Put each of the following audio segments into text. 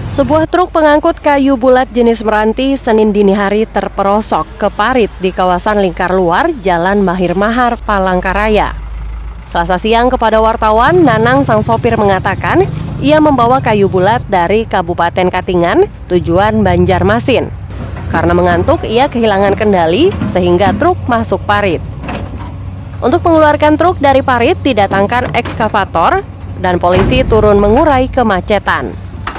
Sebuah truk pengangkut kayu bulat jenis meranti Senin dini hari terperosok ke parit di kawasan Lingkar Luar, Jalan Mahir Mahar, Palangkaraya. Selasa siang kepada wartawan, Nanang sang sopir mengatakan ia membawa kayu bulat dari Kabupaten Katingan tujuan Banjarmasin. Karena mengantuk, ia kehilangan kendali sehingga truk masuk parit. Untuk mengeluarkan truk dari parit didatangkan ekskavator dan polisi turun mengurai kemacetan.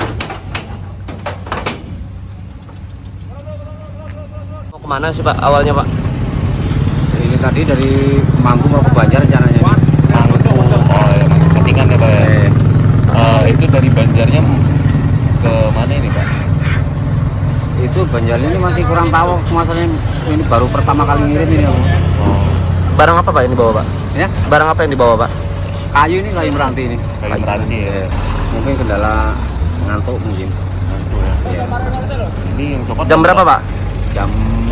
Mana sih Pak awalnya Pak? Ini tadi dari Manggu mau ke Banjar rencananya. Manggu, Katingan ya Pak ya? Itu dari Banjarnya ke mana ini Pak? Itu Banjar ini masih kurang tahu, masalahnya ini baru pertama kali ngirim ini. Barang apa Pak yang dibawa Pak? Ya? Barang apa yang dibawa Pak? Kayu ini, kayu meranti ini. Kayu meranti ya? Mungkin kendala ngantuk mungkin. Ngantuk ya? Iya. Ini yang copot Jam berapa Pak? Jam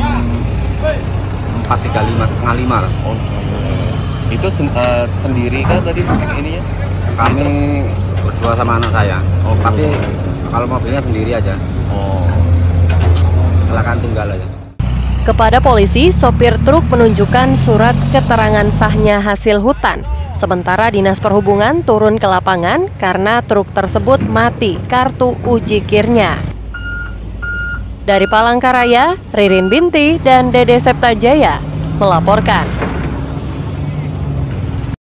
4.35 lah. Oh, itu sendiri kan tadi ininya? Kami berdua sama anak saya. Oh, tapi kalau mobilnya sendiri aja. Oh. Kecelakaan tunggal aja. Kepada polisi, sopir truk menunjukkan surat keterangan sahnya hasil hutan. Sementara Dinas Perhubungan turun ke lapangan karena truk tersebut mati kartu uji kirnya. Dari Palangkaraya, Ririn Binti dan Dede Septajaya melaporkan.